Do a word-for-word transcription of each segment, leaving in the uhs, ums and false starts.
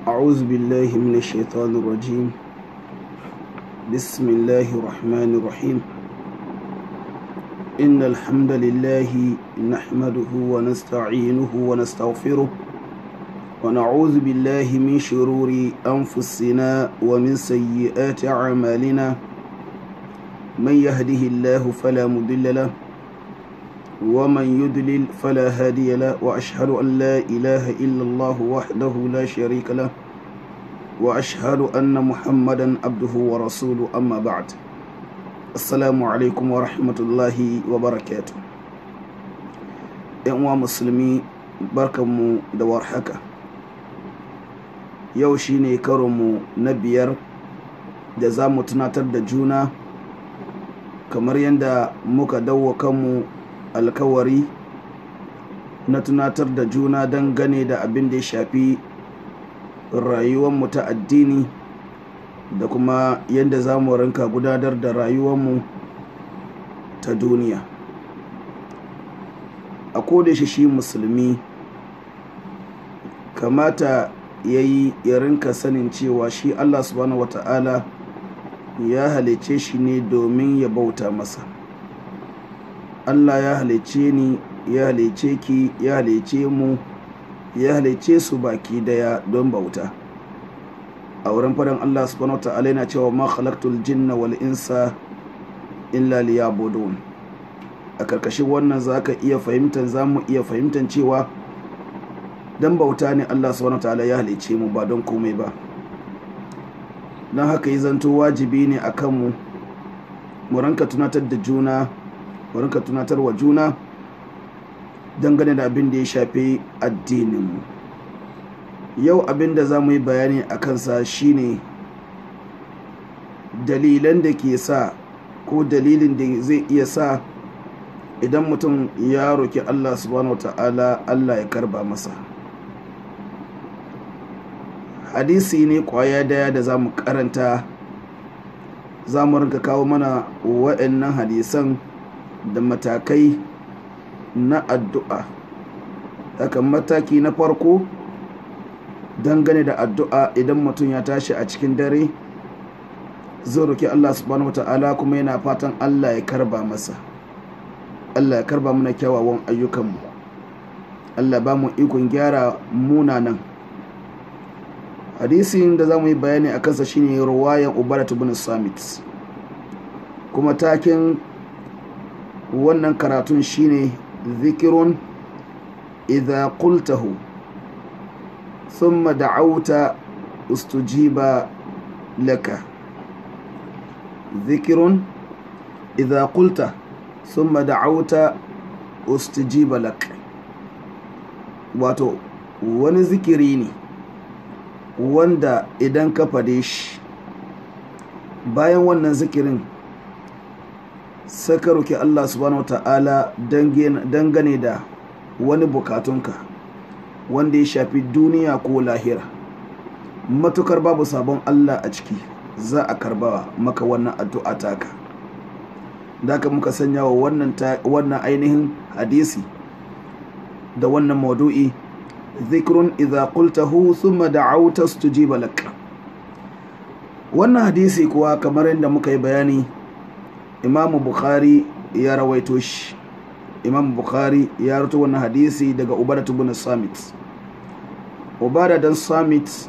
أعوذ بالله من الشيطان الرجيم. بسم الله الرحمن الرحيم. إن الحمد لله نحمده ونستعينه ونستغفره ونعوذ بالله من شرور أنفسنا ومن سيئات أعمالنا. من يهده الله فلا مضل له ومن يضلل فلا هادي له، وأشهد أن لا إله إلا الله وحده لا شريك له، وأشهد أن محمدا عبده ورسوله. أما بعد، السلام عليكم ورحمة الله وبركاته. ‘Yan uwa musulmi, barkanmu da warhaka. Yau shine karonmu na biyar da za mu tunatar da juna kamar yadda muka dawo kanmu alkawari na tunatar da juna dangane da abin da ya shafi rayuwarmu ta addini da kuma yadda za mu rinka gudanar da rayuwarmu ta duniya. A kodashi shi musulmi kamata ya yi ya rinka sanin cewa shi Allah subhanahu wata'ala ya halice shi ne domin ya bauta masa. Allah ya halice ni, ya halice ki, ya halice mu, ya halice su baki daya don bauta. A wurin faɗin Allah subhanahu wata'ala yana cewa ma khalaqtul jinna wal insa illa liya'budun. A karkashin wannan zaka iya fahimtar zamu iya fahimtar cewa dan bauta ne Allah subhanahu wata'ala ya halice mu ba don komai ba. Dan haka yi zanto wajibi ne akan mu mu ranka tunatar da juna mu rinka tunatar wa juna dangane da abin da ya shafi addininmu. Yau abin da za mu yi bayani a kansa shine dalilan da ke sa ko dalilin da zai iya sa idan mutum ya roki Allah subhanahu wata'ala Allah ya karba masa. Hadisi ne kwaya daya da za mu karanta, za mu rinka kawo mana waɗannan hadisan da matakai na addu'a. Haka mataki na farko dangane da addu'a, idan mutum ya tashi a cikin dare zai roki Allah subhanahu wata'ala kuma yana fatan Allah ya karba masa. Allah ya karba mana kyawawan ayyukanmu, Allah ba mu ikon gyara munanan. Hadisin da za mu yi bayani a kansa shine ruwayan Ubadah ibn Samit, kuma takin wannan karatun shine zikirun idha qultahu thumma da'awta ustujiba laka. Zikirun idha qulta thumma da'awta ustujiba laka, wato wani zikiri ne wanda idan ka fade shi, bayan wannan zikirin sai ka roki Allah subhanahu wata'ala dangane da wani bukatunka wanda ya shafi duniya ko lahira. Matukar babu sabon Allah a ciki, za a karba maka wannan addu'a taka. Da ka muka sanya wa wannan wannan ainihin hadisi da wannan maudu'i zikrun idza qultahu thumma da'awta stujiba lak. Wannan hadisi kuwa kamar yadda muka yi bayani, Imam Bukhari ya rawaito shi. Imam Bukhari ya rawaito wannan hadisi daga Ubadah ibn Samit. Ubadah dan Samit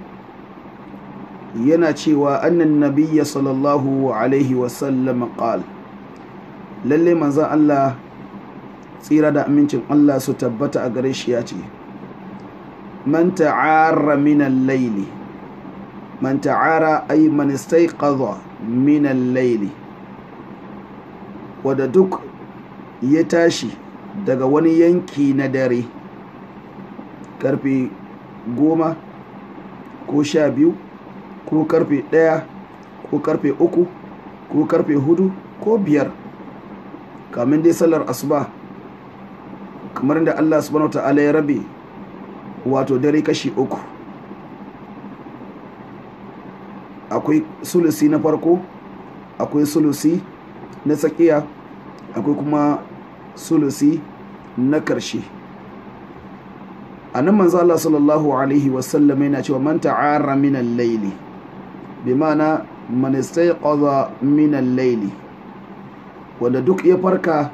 yana cewa annan nabiyya sallallahu alaihi wasallam qala, lalle manzon Allah tsira da amincin Allah su tabbata a gare shi ya ce, man ta'arra min al-layli, man ta'ara ay man istayqadha min al-layli, wadda duk ya tashi daga wani yanki na dare, karfe goma ko sha biyu ko karfe ɗaya ko karfe uku ko karfe hudu ko biyar, kamin dai sallar asuba, kamar da Allah subhanahu ta'ala ya rabe wato dare kashi uku. Akwai sulusi na farko, akwai sulusi na tsakiya, akwai kuma sulusi na karshe. anan manzo Allah sallallahu alaihi wasallam yana cewa man ta'arra min al-layli bi ma'ana man istayqadha min al-layli, wanda duk ya farka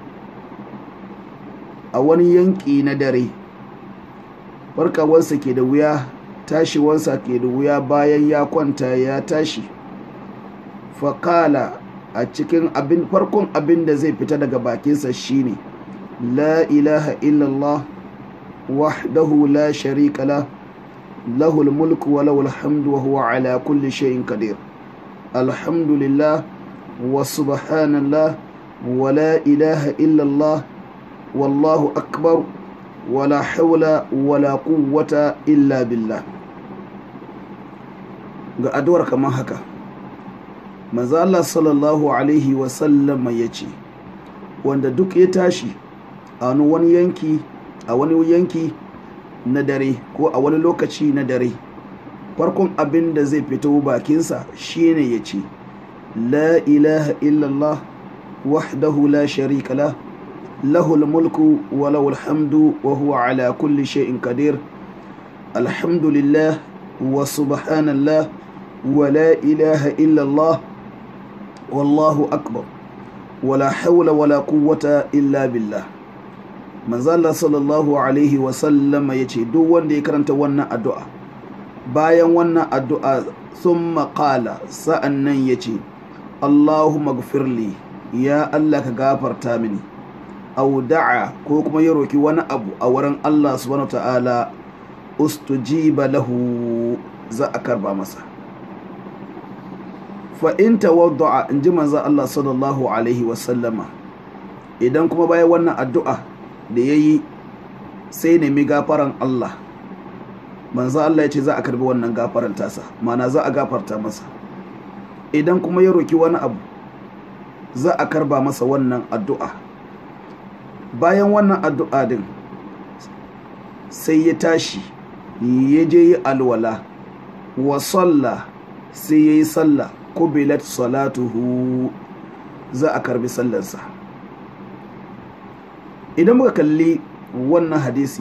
a wani yanki na dare, farkawarsa ke da wuya, tashiwarsa ke da wuya, bayan ya kwanta ya tashi, faƙala a cikin abin farkon abin da zai fita daga bakinsa shine la ilaha illallah wahdahu la sharika la lahul mulku wa lahul hamdu wa huwa ala kulli shay'in qadir, alhamdulillah wa subhanallah wa la ilaha illallah wallahu akbar wa la hawla wa la quwwata illa billah. Ga addu'ar kamar haka, manzo Allah sallallahu alaihi wasallam ya ce, wanda duk ya tashi a wani yanki a wani yanki na dare ko a wani lokaci na dare, farkon abin da zai fito bakinsa shine ya ce la ilaha illallah wahdahu la sharika la lahul mulku wa lahul hamdu wa huwa ala kulli shay'in qadir, alhamdulillah wa subhanallah wa la ilaha illallah wallahu akbar wa la hawla wa la quwwata illa billah. Manzo Allah sallallahu alaihi wa sallam yace duk wanda ya karanta wannan addu'a, bayan wannan addu'a thumma qala, sa'annan yace Allahumma ighfirli, ya Allah ka gafarta mini, aw da'a ko kuma ya roki wani abu a wurin Allah subhanahu ta'ala, ustujiba lahu, za a karba masa. Fa in tawadda'a, inji manzo Allah sallallahu alaihi wa sallama, idan kuma bayan wannan addu'a da yayi sai nemi gafaran Allah, manzo Allah ya ce za a karbi wannan gafaran tasa, mana za a gafarta masa. Idan kuma ya roki wani abu za a karba masa wannan addu'a. Bayan wannan addu'a din sai ya tashi ya je yi alwala wa salla, sai ya yi sallah, kubilat salatuhu, za a karbi sallarsa. Idan muka kalli wannan hadisi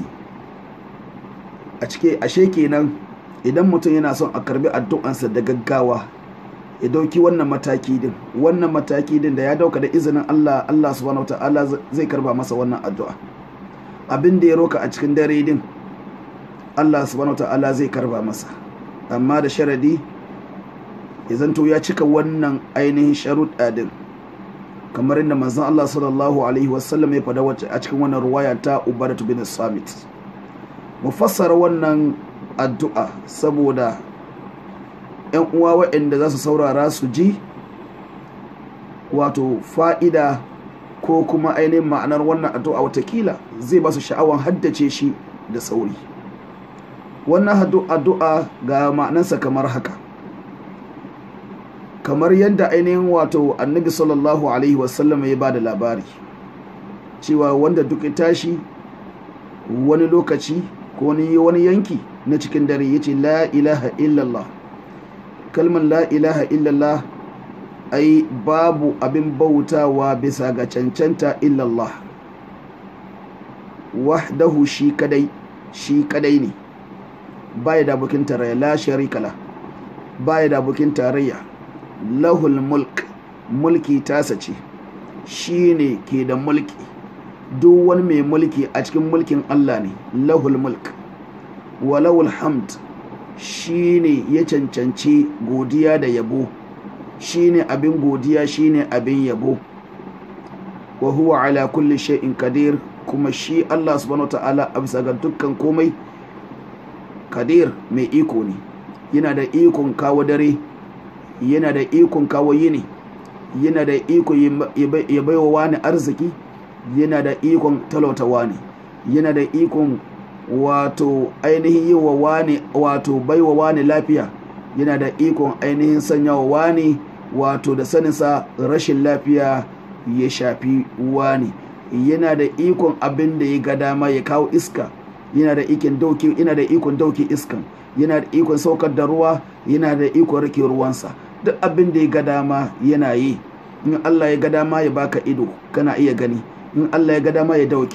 a cike, ashe kenan idan mutum yana son a karbi addu'ansa da gaggawa, ya dauki wannan mataki din wannan mataki din da ya dauka da izinin Allah, Allah subhanahu wataala zai karba masa wannan addu'a. Abin da ya roka a cikin dare din Allah subhanahu wataala zai karba masa, amma da sharadi ya zanto ya cika wannan ainihin sharuɗa din, kamar inda manzon Allah sallallahu alaihi wasallam ya fada wacce a cikin wannan ruwaya ta Ubadatu bin Samit. Mu fassara wannan addu'a saboda ‘yan uwa waɗanda za su saurara su ji wato fa'ida ko kuma ainihin ma'anar wannan addu'a, watakila zai ba su sha'awan haddace shi da sauri. Wannan addu'a ga ma'anarsa kamar haka, kamar yadda ainihin wato annabi sallallahu alaihi wasallam ya ba da labari cewa wanda duk ya tashi wani lokaci ko wani yanki na cikin dare ya ce la ilaha illallah, kalmar la ilaha illallah ai babu abin bautawa bisa ga cancanta illallah, wahdahu, shi kadai shi kadai ne, baya da abokin tarayya, la sharika la, baya da abokin tarayya, lahul mulk, mulki tasa ce, shi ne ke da mulki, duk wani mai mulki a cikin mulkin Allah ne, lahul mulk, wa lahul hamd, shi ne ya cancanci godiya da yabo, shi ne abin godiya, shi ne abin yabo, wa huwa ala kulli shay'in qadir, kuma shi Allah subhanahu wataala a bisa ga dukkan komai qadir, mai iko ne, yana da ikon kawo dare, yana da ikon kawo yini, yana da iko ya baiwa wani arziki, yana da ikon talauta wani, yana da ikon wato ainihin yi wa wani wato baiwa wani lafiya, yana da ikon ainihin sanya wa wani wato da saninsa rashin lafiya ya shafi wani, yana da ikon abin da ya ga dama ya kawo iska, yana da ikon dauki yana da ikon dauki iskan, yana da ikon saukar da ruwa, yana da ikon rike ruwansa, duk abin da ya ga dama yana yi. In Allah ya ga dama ya baka ido kana iya gani, in Allah ya ga dama ya dauke,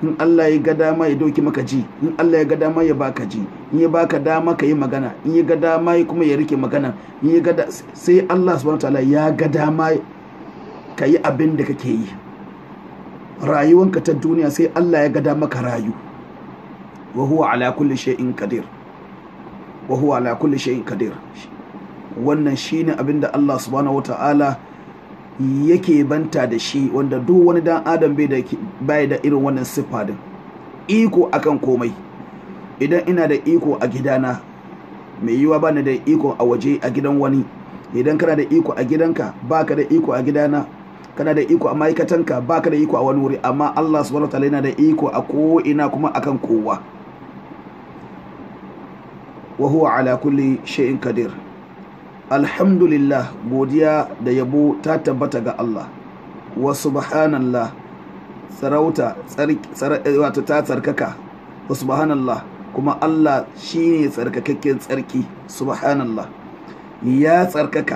in Allah ya ga dama ya doki maka ji, in Allah ya ga dama ya baka ji, in ya baka dama ka yi magana, in ya ga dama ya kuma ya rike magana, in ya ga sai Allah subhanahu wataala ya ga dama ka yi abin da kake yi. Rayuwanka ta duniya sai Allah ya ga dama ka rayu. Wa huwa ala kulli shay'in qadir. Wa huwa ala kulli shay'in qadir. Wannan shine abin da Allah subhanahu wataala yake banta da shi, wanda duk wani dan adam bai da bai da irin wannan siffa din. Iko akan komai. Idan ina da iko a gidana, mai yiwa bani da iko a waje a gidan wani. Idan kana da iko a gidanka, baka da iko a gidana, kana da iko a ma'aikatanka, baka da iko a wani wuri, amma Allah subhanahu wataala yana da iko a ko ina kuma akan kowa. Wa huwa ala kulli shay'in qadir. Alhamdulillah, godiya da yabo ta tabbata ga Allah. Wa subhanallah, sarauta wato ta tsarkaka. Wa subhanallah, kuma Allah shine tsarkakakken tsarki. Subhanallah, ya tsarkaka,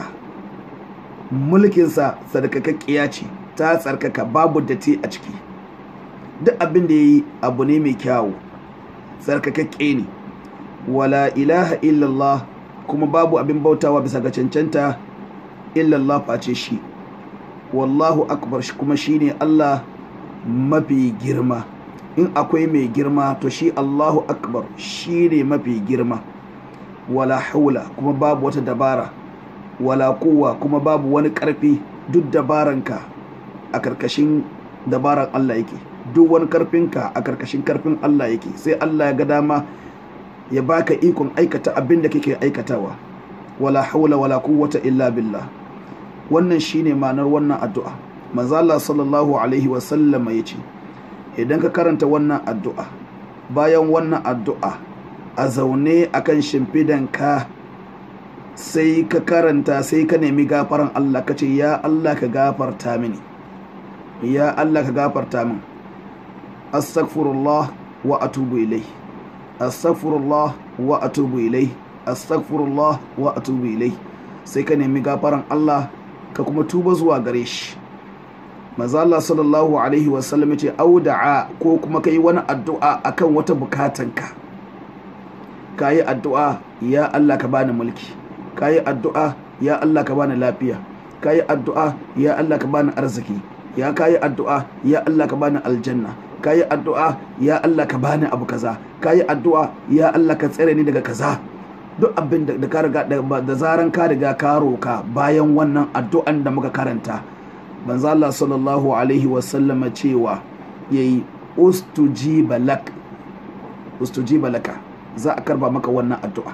mulkinsa tsarkakakkiya ce, ta tsarkaka, babu datti a ciki. Duk abin da yayi abu ne mai kyawu, tsarkakakke ne. Wala ilaha illallah, kuma babu abin bautawa bisa ga cancanta illallah face shi. Wallahu akbar, kuma shine Allah mafi girma. In akwai mai girma to shi Allahu akbar shine mafi girma. Wala haula, kuma babu wata dabara, wala quwwa, kuma babu wani karfi. Duk dabaranka a karkashin dabaran Allah yake, duk wani karfinka a karkashin karfin Allah yake. Sai Allah ya ga dama ya baka ikon aikata abin da kake aikatawa. Wala haula wala quwwata illa billah. Wannan shine ma'anar wannan addu'a. Manzo Allah sallallahu alaihi wa sallama yace, idan ka karanta wannan addu'a, bayan wannan addu'a a zaune akan shimfidanka, sai ka karanta, sai ka nemi gafaran Allah, kace ya Allah ka gafarta mini, ya Allah ka gafarta min, astaghfirullah wa atubu ilayhi, astaghfirullah wa atubu ilayhi, astaghfirullah wa atubu ilayhi. Sai ka nemi gafaran Allah ka kuma tuba zuwa gare shi. Manzo Allah sallallahu alaihi wa sallam yace auda'a, ko kuma kai wani addu'a akan wata bukatanka. Kayi addu'a, ya Allah ka bani mulki, kayi addu'a, ya Allah ka bani lafiya, kayi addu'a, ya Allah ka bani arziki, ya kayi addu'a, ya Allah ka bani aljanna, kayi addu'a, ya Allah ka bani abu kaza, kayi addu'a, ya Allah ka tsare ni daga kaza. Duk abin da ka riga da zaran ka riga ka roka bayan wannan addu'an da muka karanta, manzo Allah sallallahu alaihi wa sallam cewa yayi ustujiba lak, ustujiba laka, za a karba maka wannan addu'a,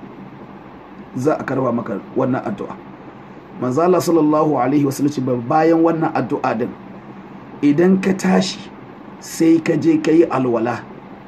za a karba maka wannan addu'a. Manzo Allah sallallahu alaihi wa sallam ce bayan wannan addu'a din, idan ka tashi sai ka je ka yi alwala,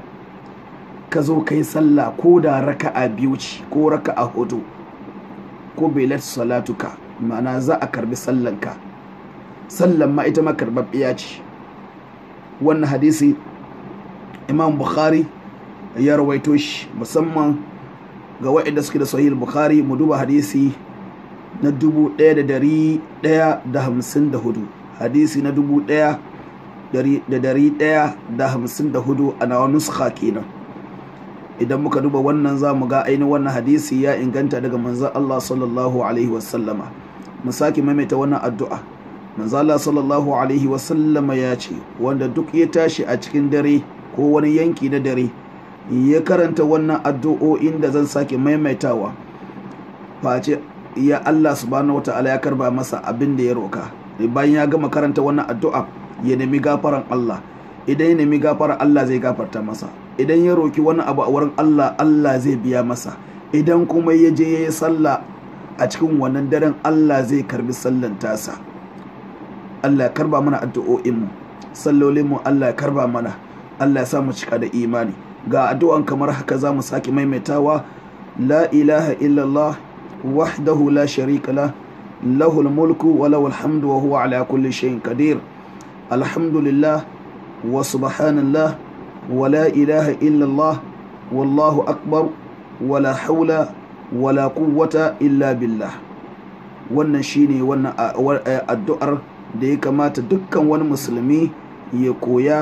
ka zo ka yi sallah, ko da raka'a biyu ce ko raka'a hudu, ko bailat salatuka, ma'ana za a karbi sallanka. Sallan ma ita ma karbabbiya ce. Wannan hadisi Imam Bukhari ya rawaito shi, musamman ga waɗanda suke da sahih Bukhari. Mu duba hadisi na dubu ɗaya da dari ɗaya da hamsin da hudu, hadisi na dubu ɗaya da dari ɗaya da hamsin da hudu a nawa nuskha kenan. Idan muka duba wannan za mu ga ainihin wannan hadisi ya inganta daga manzon Allah sallallahu alaihi wasallama. Mu sake maimaita wannan addu'a. Manzon Allah sallallahu alaihi wasallama ya ce, wanda duk ya tashi a cikin dare ko wani yanki na dare ya karanta wannan addu'o'in da zan sake maimaitawa, face ya Allah subhanahu wata'ala ya karba masa abin da ya roka. Bayan ya gama karanta wannan addu'a, ya nemi gafaran Allah. Idan ya nemi gafaran Allah zai gafarta masa. Idan ya roki wani abu a wurin Allah, Allah zai biya masa. Idan kuma ya je ya yi sallah a cikin wannan daren, Allah zai karbi sallan tasa. Allah ya karba mana addu'o'inmu, sallolinmu Allah ya karba mana. Allah ya sa mu cika da imani. Ga addu'an kamar haka za mu sake maimaitawa. La ilaha illallah wahdahu la sharika lah, lahul mulku wa lahul hamdu wa huwa ala kulli shay'in qadir. Alhamdulillah wa subhanallah wa la ilaha illallah wallahu akbar wa la hawla wa la quwwata illa billah. Wannan shine wannan addu'ar da ya kamata dukkan wani musulmi ya koya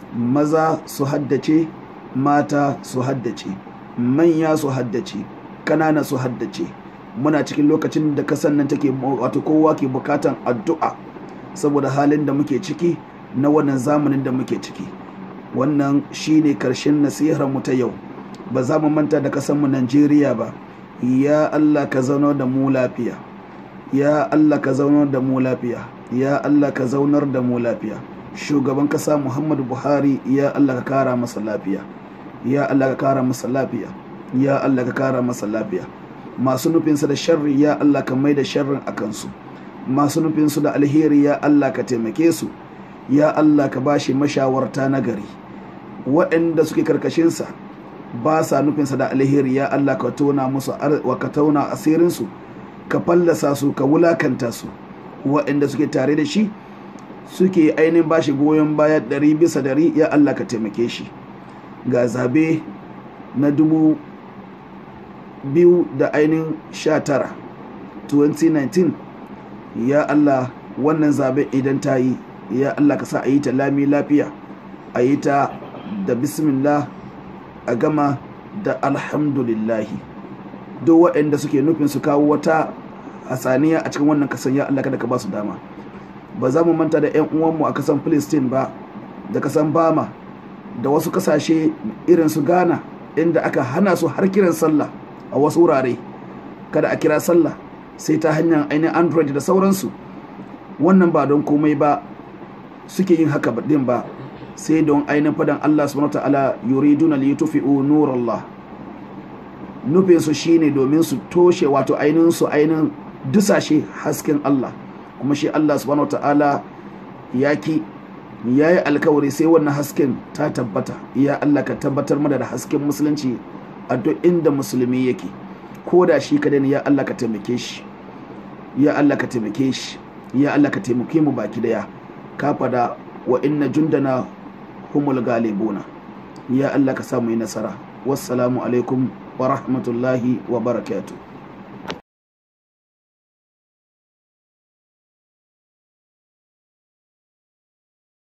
maza su haddace, mata su haddace, manya su haddace, kanana su haddace. Muna cikin lokacin da kasan nan take wato kowa ke bukatan addu'a saboda halin da muke ciki na wannan zamanin da muke ciki. Wannan shine karshen nasihar mu ta yau. Ba za mu manta da kasan mu Najeriya ba. Ya Allah ka zaunar da mu lafiya. Ya Allah ka zaunar da mu lafiya. Ya Allah ka zaunar da mu lafiya. Shugaban kasa Muhammadu Buhari, ya Allah ka kara masa lafiya. Ya Allah ka kara masa lafiya. Ya Allah ka kara masa lafiya. Masu nufinsa da sharri, ya Allah ka mai da sharrin a kansu. Masu nufinsu da alheri, ya Allah ka taimake su. Ya Allah ka bashi mashawarta na gari. Waɗanda suke karkashinsa ba sa nufinsa da alheri, ya Allah ka tona musu wa ka tauna asirinsu, ka fallasa su, ka wulakanta su. Waɗanda suke tare da shi suke ainihin bashi goyon baya ɗari bisa ɗari, ya Allah ka taimake shi. Ga zabe na dubu biyu da ainihin sha tara twenty nineteen, ya Allah wannan zabe idan ta yi, ya Allah ka sa a yi ta lami lafiya, a yi ta da bismillah, a gama da alhamdulillahi. Duk waɗanda suke nufin su kawo wata hasaniya a cikin wannan kasan, ya Allah kada ka ba su dama. Ba za mu manta da 'yan uwanmu a kasan Palestine ba, da kasan Bama, da wasu kasashe irin su Ghana, inda aka hana su har kiran sallah a wasu wurare. Kada a kira sallah sai ta hanyar ainihin Android da sauransu. Wannan ba don komai ba suke yin haka din ba, sai don ainihin fadan Allah subhanahu wa ta'ala, yuriduna liyutfi'u nurallah. Nufinsu shine domin su toshe wato ainihin su ainihin dusashe hasken Allah. Kuma shi Allah subhanahu wa ta'ala yaki ya yi alkawari sai wannan hasken ta tabbata. Ya Allah ka tabbatar mana da hasken musulunci a duk inda musulmi yake, ko da shi kadai ne. Ya Allah ka taimake shi, ya Allah ka taimake shi, ya Allah ka taimake mu baki daya. Ka fada wa inna jundana humul galibuna. Ya Allah ka samu yi nasara. Wassalamu alaikum wa rahmatullahi wa barakatuh.